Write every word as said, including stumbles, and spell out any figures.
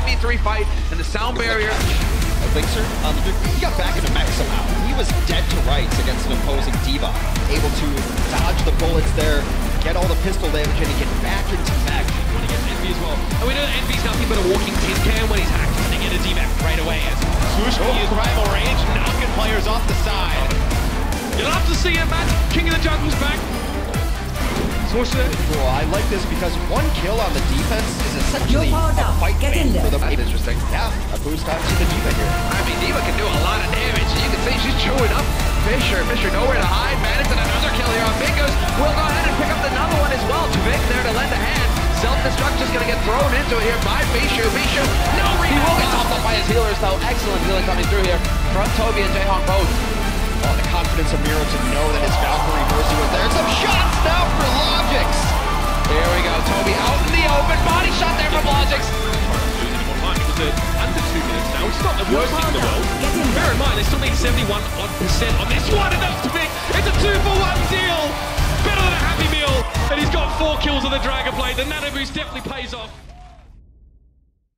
five v three fight in the sound barrier. Elixir, um, he got back into mech somehow. He was dead to rights against an opposing D.Va, able to dodge the bullets there, get all the pistol damage, and get back into mech. Want to get Envy as well. And we know that Envy's nothing but a walking tin can when he's hacked. They get a D-Mac right away as Swoosh will use rival range, knocking players off the side. You'll have to see it, man. King of the Jungle's back. Cool. I like this because one kill on the defense is essentially a fight fan for the That's interesting. Yeah, a boost on to the D.Va here. I mean, D.Va can do a lot of damage. You can see she's chewing up Fisher. Fisher nowhere to hide. Manix and another kill here on Bingos. We'll go ahead and pick up another one as well. Tvik there to lend a hand. Self-destruct just going to get thrown into it here by Bishu. Bishu, no rebound. He will get topped up by his healers, though. Excellent healing coming through here from Toby and Jaehong both. Oh, the confidence of Miro to know that his Valkyrie Mercy was there. Some shots now for Logix. Here we go. Toby out in the open. Body shot there from Logix. Under two minutes now. It's not the worst thing in the world. Bear in mind, they still need seventy-one odd percent on this one, and that's Tvik. It's a two for one deal. Better than a Happy Meal, and he's got four kills on the Dragonblade. The Nano Boost definitely pays off.